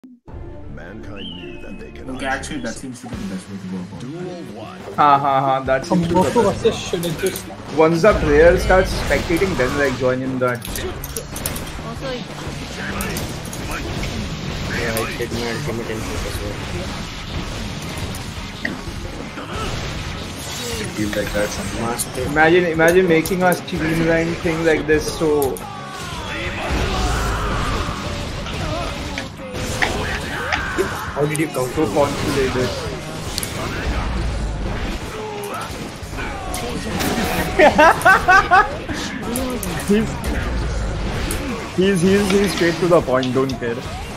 Mankind knew that they can. Okay, actually, that seems to be the best way to go about it. Duel 1. That seems to be Most the of best. us should just Once the player starts spectating, then like join in that. Yeah, I did my ultimate input as well. It feels like that sometimes. Master. Imagine making a streamlined thing like this. So How did you come so to consolidated. he's straight to the point. Don't care.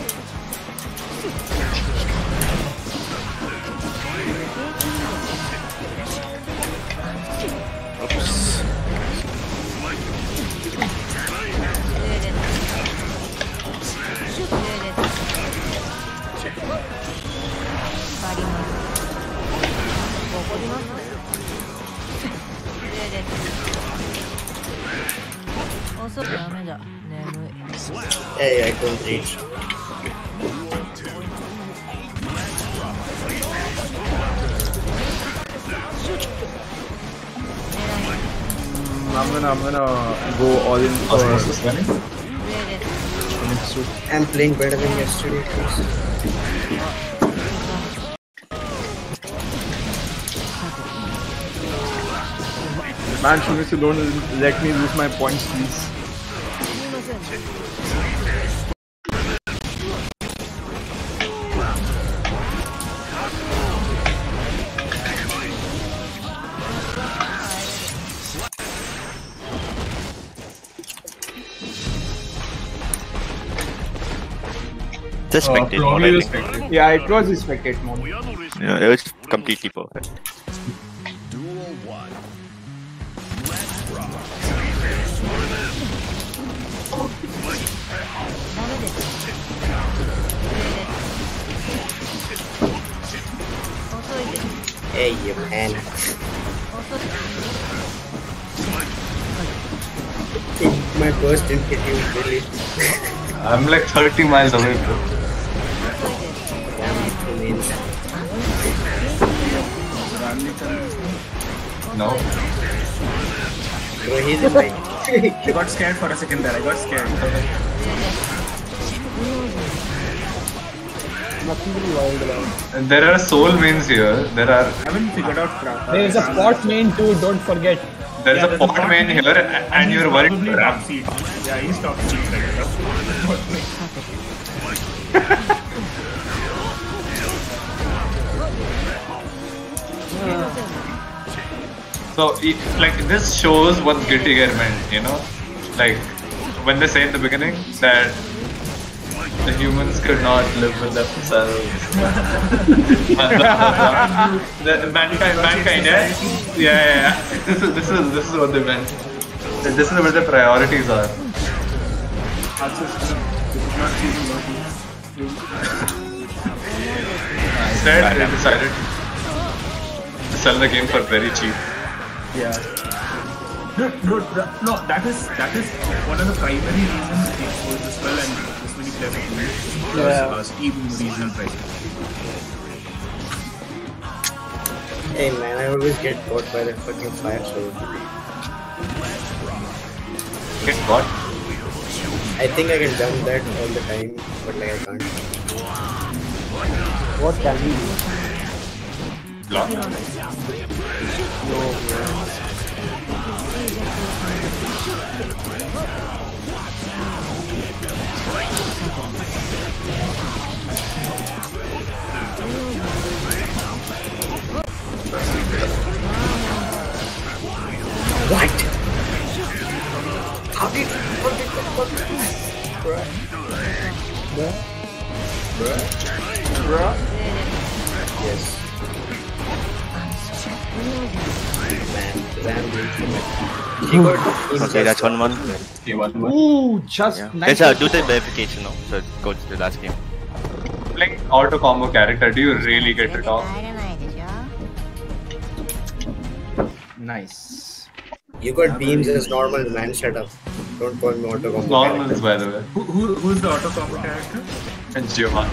Hey, I don't reach. I'm gonna go all in for Osmosis running? I'm playing better than yesterday, please. Man, Shimizu, don't let me lose my points, please. The spectate mode, Probably I the think. spectate. Yeah, it was the spectate mode. Yeah, it was completely perfect. Duel 1. Hey, you man. My burst didn't hit you, really. I'm like 30 miles away, bro. No. Bro, he's in like. I got scared for a second there. I got scared. nothing really wild about. There are soul mains here. There are. I haven't figured out. There is a spot main too, don't forget. There's a pot main here, and you're worried. Probably for top Ram. seed. Yeah, he's top seed right now. So, like, this shows what Guilty Gear meant, you know? Like, when they say in the beginning that the humans could not live with themselves. The mankind, yeah. This is what they meant. This is where the priorities are. Instead, they decided to sell the game for very cheap. Yeah. No, that is one of the primary reasons it sold this well and this many players have played it because Steam regional pricing. Hey man, I always get caught by that fucking fire sword. Get what? I think I can done that all the time, but like I can't. What can we do? Block? What? How did that work? Bruh? Yes. Man, Ram did. She got Okay, that's 1-1. Okay, one. Ooh, just Yeah. nice. Let's do the verification now. So go to the last game. Playing auto combo character, do you really get to talk? Nice. You got beams as normal, man. Shut up. Don't call me auto combo. Normals, by the way. Who's the auto combo character? And Giovanni.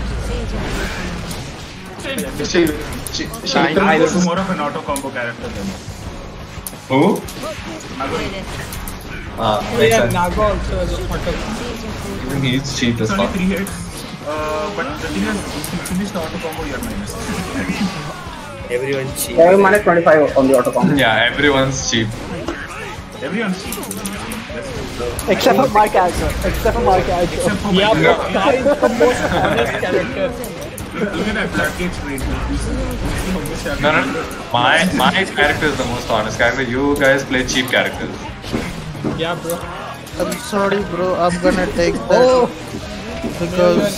This is more of an auto combo character than Who? Nagori. Makes sense. Naga also has a auto. Even he's cheap as It's only fuck. 3 hits. But the thing is, if you finish the auto combo, you're minus. Everyone cheap. minus 25 on the auto combo. Yeah, everyone's cheap. Everyone's cheap. Except for my character. Except for my character. Except for Yeah, my but Kai is the most honest character. Look at that Floodgates rate. No. My character is the most honest character. You guys play cheap characters. Yeah, bro. I'm sorry, bro. I'm gonna take that because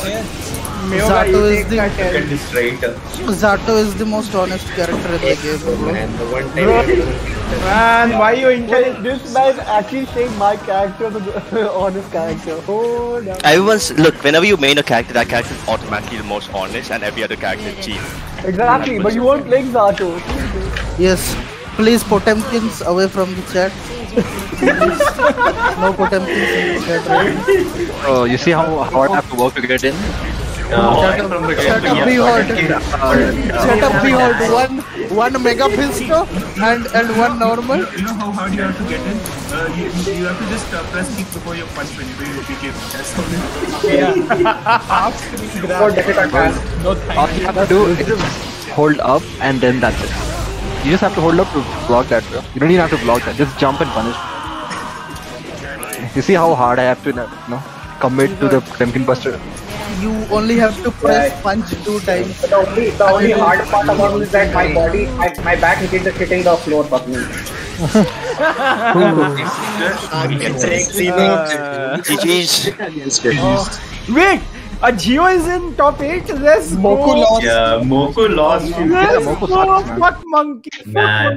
Zato is the most honest character in the game, bro. And the one time Man, why you encourage this man actually saying my character the honest character? Oh no. Everyone's look. Whenever you main a character, that character is automatically the most honest, and every other character is cheap. Exactly, but you weren't playing Zato. Yes. Please Potemkins away from the chat. No Potemkins in the chat, right? Oh, you see how hard I have to work to get in? Shut up, Behold. Shut up, Behold. One mega pistol and one normal. You know how hard you have to get in? You have to just press kick before you punch when you do your PK. That's Before difficult task. No All thank you have to do is just hold up and then that's it. You just have to hold up to block that, bro. You don't even have to block that. Just jump and punish. You see how hard I have to, commit to the Temkin Buster. You only have to press punch 2 times. The only hard part about it is that my body, my back is hitting the floor, fuck me. GG's. Wait! A Geo is in top 8? Yes, Moku lost. Yeah, Moku lost. Yes, Moku sucks, man. fuck monkey. Man.